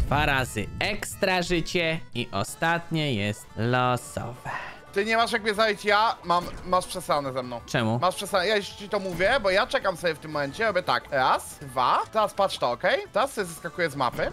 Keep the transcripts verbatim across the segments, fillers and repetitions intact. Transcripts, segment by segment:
Dwa razy ekstra życie i ostatnie jest losowe. Ty nie masz jak mnie zająć, ja mam, masz przesrane ze mną. Czemu? Masz przesrane, ja już ci to mówię, bo ja czekam sobie w tym momencie, robię tak. Raz, dwa, teraz patrz to, okej? Okay? Teraz sobie zeskakuję z mapy.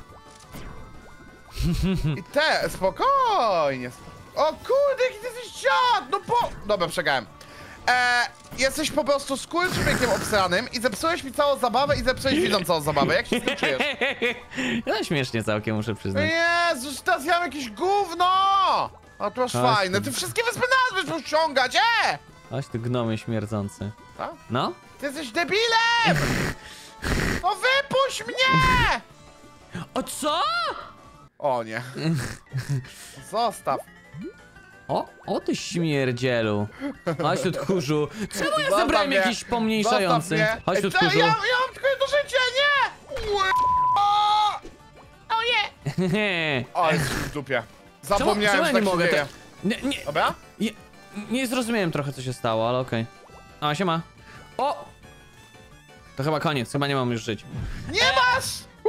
I te, spokojnie. O kurde, jaki ty jesteś dziad, no po... Dobra, przegrałem. Eee, jesteś po prostu skurczybykiem obsranym i zepsułeś mi całą zabawę i zepsułeś widzom całą zabawę. Jak się z tym czujesz? No śmiesznie całkiem, muszę przyznać. Jezus, teraz ja mam jakieś gówno! A to masz Chodź fajne, tu. ty wszystkie wyspy nazwy możesz ściągać, e! Chodź tu, gnomy śmierdzący. A? No? Ty jesteś debilem! No wypuść mnie! O co? O nie. Zostaw. O, o ty śmierdzielu. Chodź tu, tchórzu. Czemu ja Zostaw zabrałem mnie. jakiś pomniejszający? Zostaw mnie. Chodź tu, Ej, co? tchórzu. Ja, ja mam tylko jedno życie, nie! Ue- o! O nie! O, jest w dupie. Czemu, Zapomniałem, czemu że ja tak nie się mogę? dzieje. Te... Nie, nie, Dobra? nie, nie zrozumiałem trochę, co się stało, ale okej. Okay. O, siema. O! To chyba koniec, chyba nie mam już żyć. Nie masz!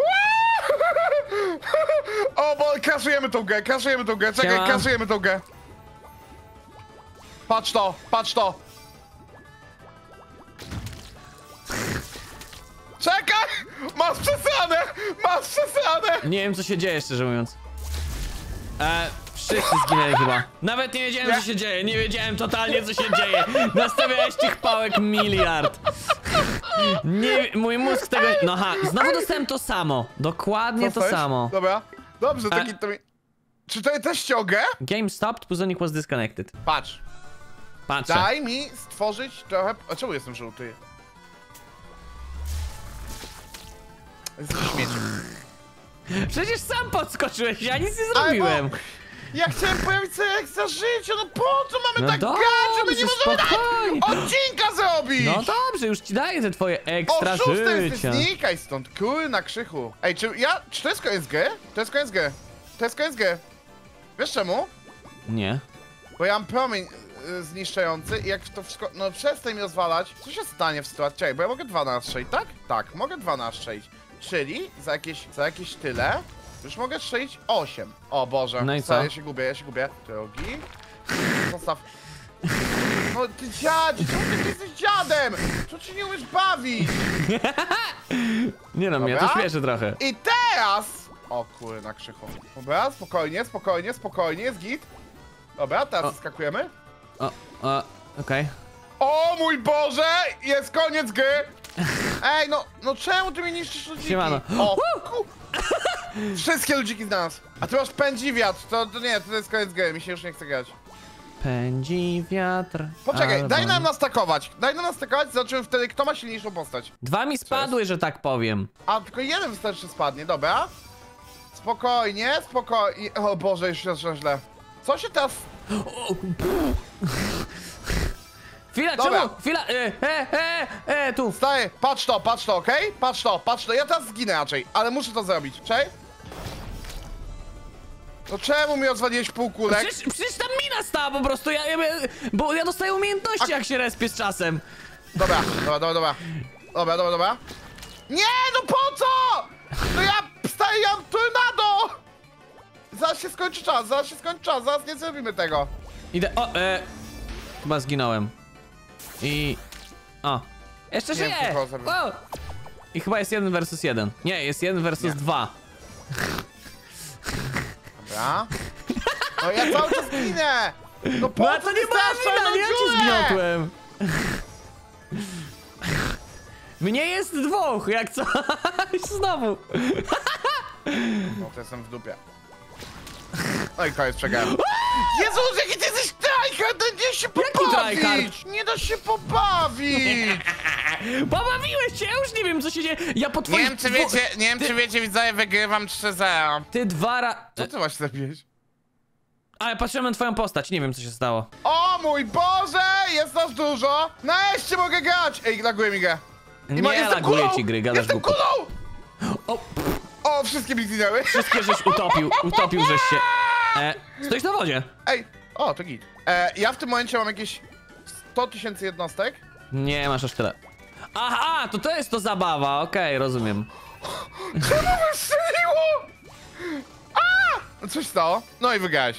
O, bo kraszujemy tą grę, kraszujemy tą grę, czekaj, Siema. kraszujemy tą grę. Patrz to, patrz to. Czekaj! Masz przesrane! Masz przesrane! Nie wiem, co się dzieje, szczerze mówiąc. E, wszyscy zginęli chyba. Nawet nie wiedziałem, co się dzieje. Nie wiedziałem totalnie, co się dzieje. Nastawiałeś tych pałek miliard. Nie, mój mózg tego... No ha, znowu dostałem to samo. Dokładnie to Dostałeś? samo. Dobra, dobrze, taki A- to mi... Czy to też ściągę? Game stopped, Puzonik was disconnected. Patrz, Patrzę. daj mi stworzyć trochę... A czemu jestem żółty? Jestem śmieciem. Przecież sam podskoczyłeś, ja nic nie Ale zrobiłem. bo ja chciałem pojawić sobie ekstra życie, no po co mamy No tak dobrze, grać, że my nie możemy spokojnie. tak odcinka zrobić? No dobrze, już ci daję te twoje ekstra O, szóste jesteś, życia. znikaj stąd, kur na krzychu. Ej, czy ja, czy to jest koniec gry? To jest koniec gry. To jest koniec gry. Wiesz czemu? Nie. Bo ja mam promień y, zniszczający i jak to wszystko, no przestań mi rozwalać. Co się stanie w sytuacji? Czekaj, bo ja mogę dwa na raz strzelić, tak? Tak, mogę dwa na raz strzelić. Czyli za jakieś, za jakieś tyle już mogę strzelić osiem. O Boże. No i Sorry, co? Ja się gubię, ja się gubię. Drogi. Zostaw. No ty dziadzie, czemu ty jesteś dziadem? Czemu ci nie umiesz bawić? Nie no, mnie to Dobra. śmieszy trochę. I teraz! O kurde, na krzychu. Dobra, spokojnie, spokojnie, spokojnie, jest git. Dobra, teraz O. skakujemy. O, o, okej. O mój Boże! Jest koniec gry! Ej, no, no czemu ty mi niszczysz ludziki? Siemano. O, ku... Wszystkie ludziki z nas. A ty masz pędzi wiatr, to, to nie, to jest koniec gry, mi się już nie chce grać. Pędzi wiatr. Poczekaj, albo- daj nam nastakować. Daj nam nastakować, zobaczymy wtedy, kto ma silniejszą postać. Dwa mi spadły, że tak powiem. A, tylko jeden wystarczy spadnie, dobra. Spokojnie, spokojnie. O Boże, już jest źle. Co się teraz... Chwila, Dobra. czemu? Chwila, e, e, e, e, tu. Staję, patrz to, patrz to, okej? Okay? Patrz to, patrz to. Ja teraz zginę raczej, ale muszę to zrobić. Czej? No czemu mi rozwaliłeś pół kulek? Przecież, przecież tam mina stała po prostu, ja, ja, bo ja dostaję umiejętności, jak się respię z czasem. Dobra, dobra, dobra, dobra. Dobra, dobra, dobra. Nie, no po co? No ja wstaję, ja mam tornado! Zaraz się skończy czas, zaraz się skończy czas, zaraz nie zrobimy tego. Idę, o, e, chyba zginąłem. I, o, jeszcze Nie wiem, żyję. co to zrobił. O. I chyba jest jeden versus jeden. Nie, jest jeden versus Nie. dwa. Dobra. No ja cały czas ginę! No po No a co to nie ty moja starasz wina, czarną nie ja cię dziurę? zgniotłem. Mnie jest dwóch, jak coś. Znowu. No to jestem w dupie. No i koniec, przegrałem. Jezus, jaki ty jesteś tryhard, nie da się pobawić! tryhard? Nie da się pobawić! Pobawiłeś się, ja już nie wiem, co się dzieje. Ja po Nie twoich wiem, czy dwu- wiecie, nie wiem, ty- czy wiecie, widzowie, wygrywam trzy zero. Ty dwa ra... Co ty właśnie zrobiłeś? Ale patrzyłem na twoją postać, nie wiem, co się stało. O mój Boże, jest nas dużo! Nareszcie mogę grać! Ej, laguje mi grę. I Nie jestem laguje kulą! ci gry, gadasz Jestem głupot. kulą! O, O, wszystkie mi zginęły. wszystkie żeś utopił, utopił żeś się. E, stoisz na wodzie. Ej, o, to git. E, ja w tym momencie mam jakieś sto tysięcy jednostek. Nie, masz aż tyle. Aha, to to jest to zabawa, okej, rozumiem. Czemu wystrzeliło? Coś stało? No i wygrałeś.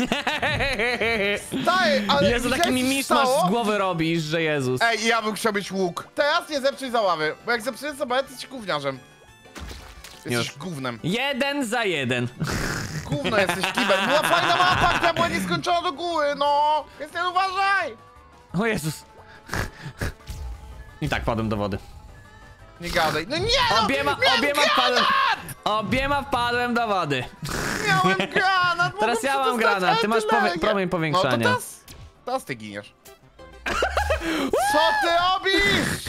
Stary, ale Jezu, taki mi widziałeś, co miszmasz stało? z głowy robisz, że Jezus. Ej, ja bym chciał mieć łuk. Teraz nie zepsuj zabawy, bo jak zepsujesz zabawę, to jesteś gówniarzem. Jesteś Już. gównem. Jeden za jeden. Gówno jesteś kibel. Była fajna mapa, która była nieskończona do góry, no! Więc nie uważaj! O Jezus. I tak padłem do wody. Nie gadaj. No nie no! Obiema, miałem obiema granat! wpadłem. Obiema wpadłem do wody. Miałem granat! Teraz ja mam przetestać, granat, ty ale masz tyle, powie- nie? promień powiększania. No to teraz, teraz ty giniesz. Co ty robisz?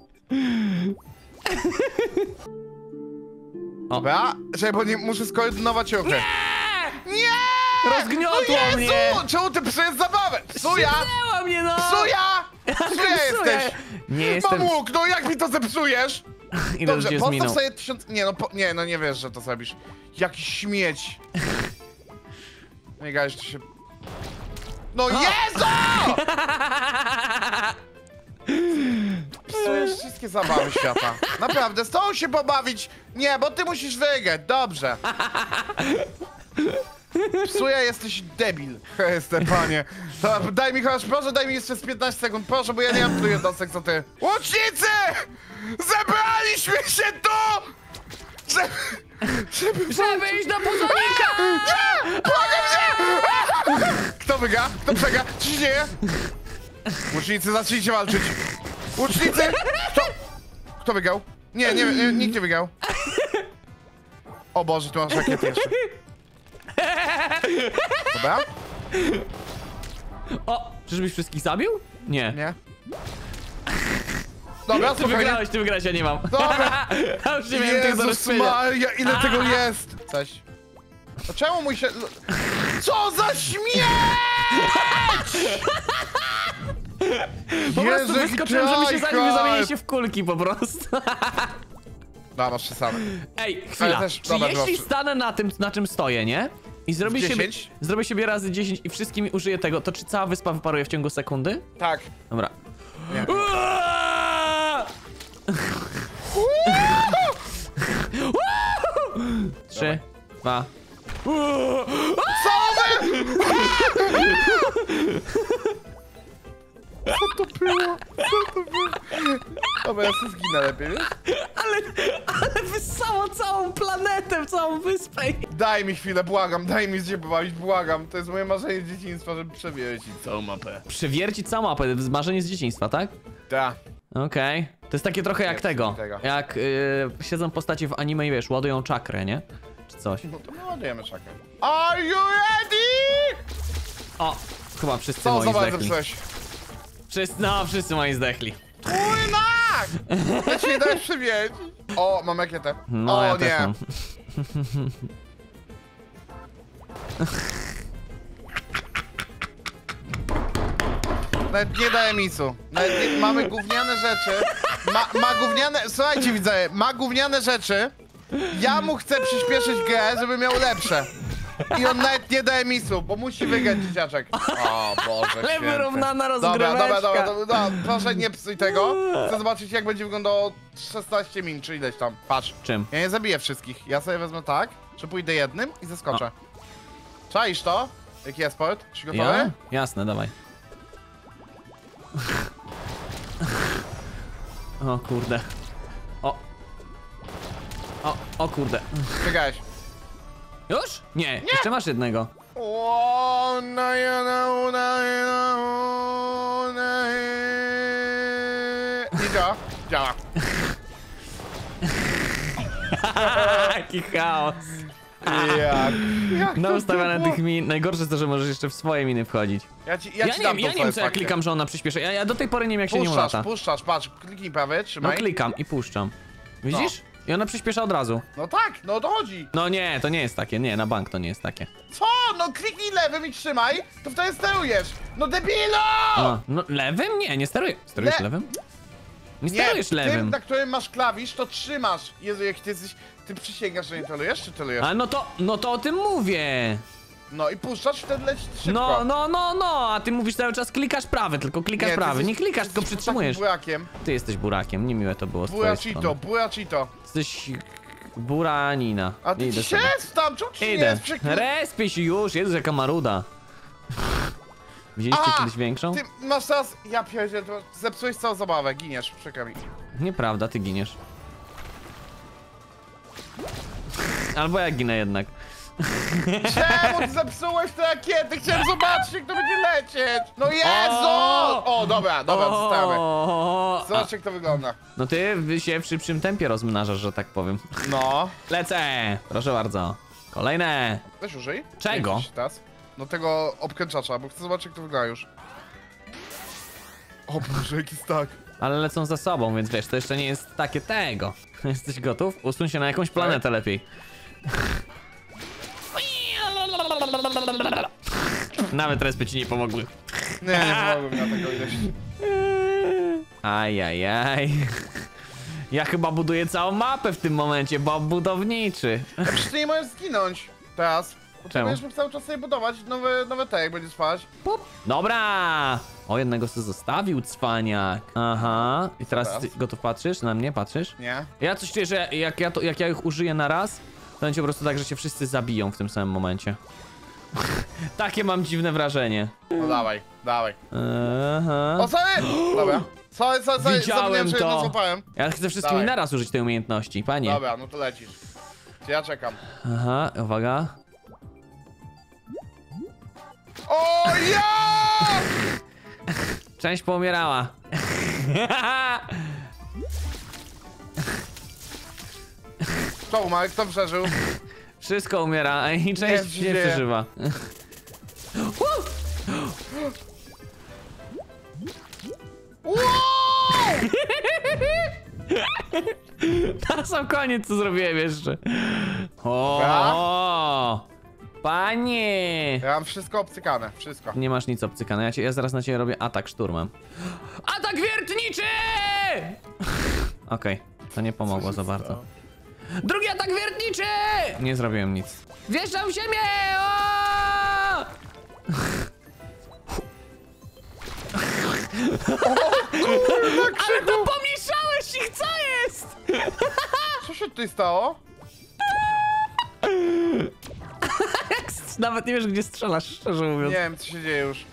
O. Dobra, czekaj, bo nie, muszę skoordynować ruchy. Nie! Nie! Rozgniotło no mnie! Jezu! Czemu ty psujesz zabawę? Psuja! Zepnęła mnie, no! Psuja! Psuja Psuję. jesteś! Nie jestem... Mam łuk, no jak mi to zepsujesz? Ile Dobrze, już postaw minął? sobie tysiąc... Nie no, po... nie, no nie wiesz, że to zrobisz. Jakiś śmieć. Nie gadaj, że to się... No Jezu! Psujesz wszystkie zabawy świata. Naprawdę, z tobą się pobawić. Nie, bo ty musisz wygrać, dobrze. Psuja, jesteś debil. Jestem, panie. To, daj mi chociaż, proszę, daj mi jeszcze z piętnaście sekund, proszę, bo ja nie mam tu jednostek, co ty. Łucznicy! Zebraliśmy się tu! Żeby... Żeby... Żeby iść do puzonika! Nie! Błagam cię! Kto wygra? Kto przegra? Co się dzieje? Łucznicy, zacznijcie walczyć. Łucznicy! Kto? Kto wygrał? Nie, nie, nie, nikt nie wygrał. O Boże, tu masz rakiety jeszcze. Dobra? O, czyżbyś wszystkich zabił? Nie. Nie. Dobra, Ty spokojnie. wygrałeś, ty wygrałeś, ja nie mam. Dobra. Ja już nie miałem tego do Jezus rozstrzygnięcia. Maria, ile tego jest? Coś. A czemu mój się... Co za śmieć! Po prostu Jezu, wyskoczyłem, żeby się jaki zanim tryhard. zamienić się w kulki po prostu. Da, masz przesady. Ej, chwila, też- czy dobra, jeśli proszę. stanę na tym, na czym stoję, nie? I zrobię W siebie, dziesięć? zrobię siebie razy dziesięć i wszystkimi użyję tego, to czy cała wyspa wyparuje w ciągu sekundy? Tak. Dobra. Nie. Uaaaa! Trzy, dwa. Co wy? Co to było? Co to było? Dobra, ja sobie zginę lepiej, wiesz? Ale, ale wyssało całą planetę, całą wyspę. Daj mi chwilę, błagam, daj mi się pobawić, błagam. To jest moje marzenie z dzieciństwa, żeby przewiercić całą mapę. Przewiercić całą mapę, marzenie z dzieciństwa, tak? Da. Okej. To jest takie trochę jak Nie, tego. tego. Jak y, siedzą postacie w anime i wiesz, ładują czakrę, nie? Czy coś. No to my ładujemy szakę. Are you ready? O! Chyba wszyscy Co moi za bardzo zdechli. coś? Wszyscy, no, wszyscy moi zdechli. Kurnak! Ja ci nie dałem przewiercić. O, mam rakietę. No, o ja nie. też mam. Nawet nie daję misu. Nawet nie, mamy gówniane rzeczy. Ma, ma gówniane... Słuchajcie widzowie, ma gówniane rzeczy. Ja mu chcę przyspieszyć grę, żeby miał lepsze. I on nawet nie daje misu, bo musi wygrać dzieciaczek. O Boże Ale święty. wyrównana Dobra, rozgryweczka. dobra, dobra, dobra, dobra, proszę nie psuj tego. Chcę zobaczyć jak będzie wyglądało szesnaście min, czy ileś tam. Patrz. Czym? Ja nie zabiję wszystkich. Ja sobie wezmę tak, że pójdę jednym i zeskoczę. Czaisz to? Jaki jest sport? Czy gotowy? Ja? Jasne, dawaj. O kurde. O. O, o kurde. Wygrałeś. Już? Nie, jeszcze masz jednego. O, na jedna, na jedna, na Nie działa. Działa. Jaki chaos. Jak? Jak Na to ustawiane było? tych min. Najgorsze jest to, że możesz jeszcze w swoje miny wchodzić. Ja ci, ja Ja ci nie dam wiem, ja tą nie wiem co ja satysfakcję. klikam, że ona przyspiesza. Ja, ja do tej pory nie wiem jak się nią Puszczasz, lata. puszczasz, patrz, kliknij prawy, No trzymaj. klikam i puszczam. Widzisz? I ona przyspiesza od razu. No tak, no o to chodzi. No nie, to nie jest takie. Nie, na bank to nie jest takie. Co? No kliknij lewym i trzymaj, to wtedy sterujesz. No debilu! O, no lewym? Nie, nie steruję. Sterujesz Le- lewym? Nie Nie, sterujesz tym, lewym. na którym masz klawisz, to trzymasz. Jezu, jak ty jesteś... Ty przysięgasz, że nie trolujesz, czy trolujesz? A no to, no to o tym mówię. No i puszczasz, wtedy leci szybko. No, no, no, no, a ty mówisz cały czas klikasz prawy, tylko klikasz ty prawy. jesteś- Nie klikasz, ty tylko jesteś przytrzymujesz. Burakiem. Ty jesteś burakiem, niemiłe to było z twojej Buracito, strony. buracito. Jesteś Buranina. A ty Idę się sobie. jest tam, czemu ci nie Idę. jest przeklinać? Respię się już, Jezu, jaka maruda. Widzieliście A, kiedyś większą? Ty masz teraz... Ja pierdzielę, to zepsułeś całą zabawę, giniesz, przykro mi. Nieprawda, ty giniesz. Albo ja ginę jednak. Czemu ty zepsułeś te rakiety? Chciałem zobaczyć, jak to będzie lecieć! No Jezu! O! O, dobra, dobra, zostawiamy. O! Zobaczcie, jak to wygląda. No ty się w szybszym tempie rozmnażasz, że tak powiem. No. Lecę! Proszę bardzo. Kolejne. Weź użyj. Czego? Dzięki ci teraz. No tego obkręczacza, bo chcę zobaczyć, jak to wygląda już. O Boże, jaki tak. Ale lecą za sobą, więc wiesz, to jeszcze nie jest takie tego. Jesteś gotów? Usuń się na jakąś planetę lepiej. Nawet respy ci nie pomogły. Nie, nie pomogłem na tego ileś. Ajajaj. Ja chyba buduję całą mapę w tym momencie, bo budowniczy. Ja przecież ty nie możesz zginąć teraz. Bo ty Czemu? będziesz mógł cały czas sobie budować nowe, nowe te, jak będzie spać. Pup. Dobra! O, jednego sobie zostawił, cwaniak. Aha. I teraz Teraz? ty gotów patrzysz? Na mnie patrzysz? Nie? Ja coś czuję, że jak ja, to, jak ja ich użyję na raz, to będzie po prostu tak, że się wszyscy zabiją w tym samym momencie. Takie mam dziwne wrażenie. No dawaj, dawaj. Aha. O, sorry! Dobra. Sorry, sorry, sorry, Widziałem zapomniałem, że jedno to. złapałem. Ja chcę wszystkimi Dawaj. naraz użyć tej umiejętności, panie. Dobra, no to lecisz. Ja czekam. Aha, uwaga. O ja! Część poumierała. Kto umarł? Kto przeżył? Wszystko umiera i część Nie, nie, nie. przeżywa. Wow! Na sam koniec co zrobiłem jeszcze. O, panie! Ja mam wszystko obcykane, wszystko. Nie masz nic obcykane, ja, cię, ja zaraz na ciebie robię atak szturmem. Atak wiertniczy! Okej, to nie pomogło za bardzo. stało? Drugi atak wiertniczy! Nie zrobiłem nic. Wjeżdżam w ziemię! O! Ale to pomieszałeś ich, co jest? Co się tutaj stało? Nawet nie wiesz, gdzie strzelasz, szczerze Nie mówiąc. wiem, co się dzieje już.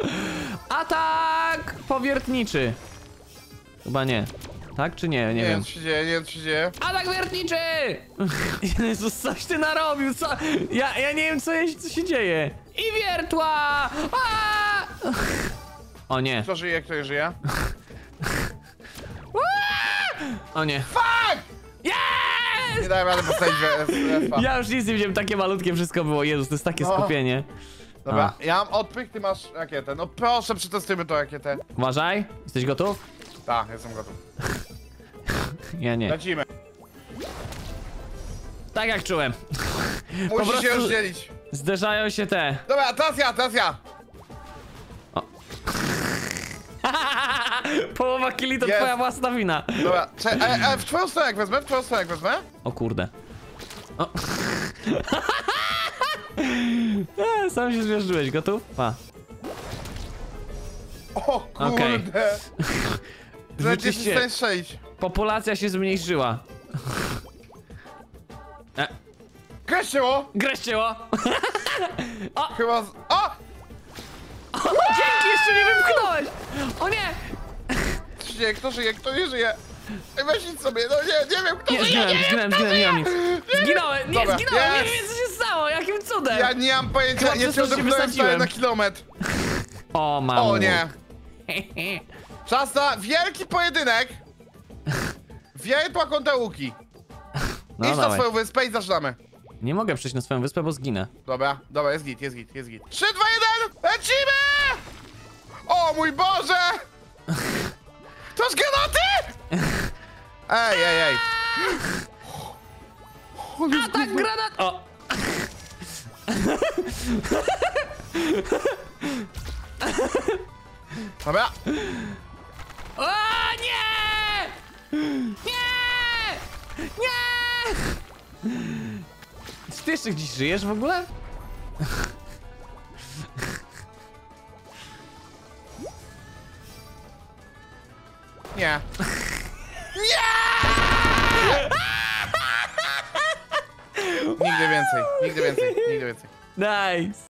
Atak powiertniczy! Chyba nie. Tak czy nie? Nie, Nie wiem. wiem, co się dzieje, nie wiem, co się dzieje. Atak wiertniczy! Jezus, coś ty narobił, co? Ja, ja nie wiem, co, je, co się dzieje. I wiertła! A! O nie. Kto żyje, kto nie żyje? O nie. Fuck! Yes! Nie dałem rady postawić respa. Ja już nic nie widziałem, takie malutkie wszystko było. Jezus, to jest takie No. skupienie. Dobra, ja mam odpych, ty masz rakietę. No proszę, przetestujmy tą rakietę. Uważaj, jesteś gotów? Tak, jestem gotów. Ja nie. Lecimy. Tak jak czułem. Musisz prostu- się rozdzielić. Zderzają się te. Dobra, teraz ja, teraz ja. Połowa killi to Jest. twoja własna wina. Dobra, cze- e, e, w twoją stronę jak wezmę, w twoją stronę jak wezmę. O kurde. O. E, Sam się zmierzyłeś, gotów? Pa. O kurde. Okej. Nawet nie Rzeczywiście, przestań strzelić. populacja się zmniejszyła. E, Kreściło! Greściło! Chyba z... O! Dzięki, jeszcze nie wypchnąłeś! O nie! Co się dzieje? Kto żyje, kto nie żyje? Ej, weź idź sobie, no nie, nie wiem kto Nie, żyje, zginąłem, nie zginąłem, wiem, zginąłem, kto nie mam nic. Zginąłem, nie, Dobra, zginąłem, nie jest. wiem co się stało, jakim cudem! Ja nie mam pojęcia, Chyba nie przez to się przeładowałem wcale wysadziłem. na kilometr. O, mamu. O nie. Czas na wielki pojedynek. Wiertła kontra łuki. No Idź na dawaj. swoją wyspę i zaczynamy. Nie mogę przejść na swoją wyspę, bo zginę. Dobra, dobra, jest git, jest git, jest git. trzy, dwa, jeden, lecimy! O mój Boże! To z granaty! Ej, ej, ej. Atak granat! O! Dobra. O nie! Nie! Nie! Czy ty jeszcze gdzieś żyjesz w ogóle? Nie. Nie! więcej, nigdy więcej, nigdy więcej. Nice.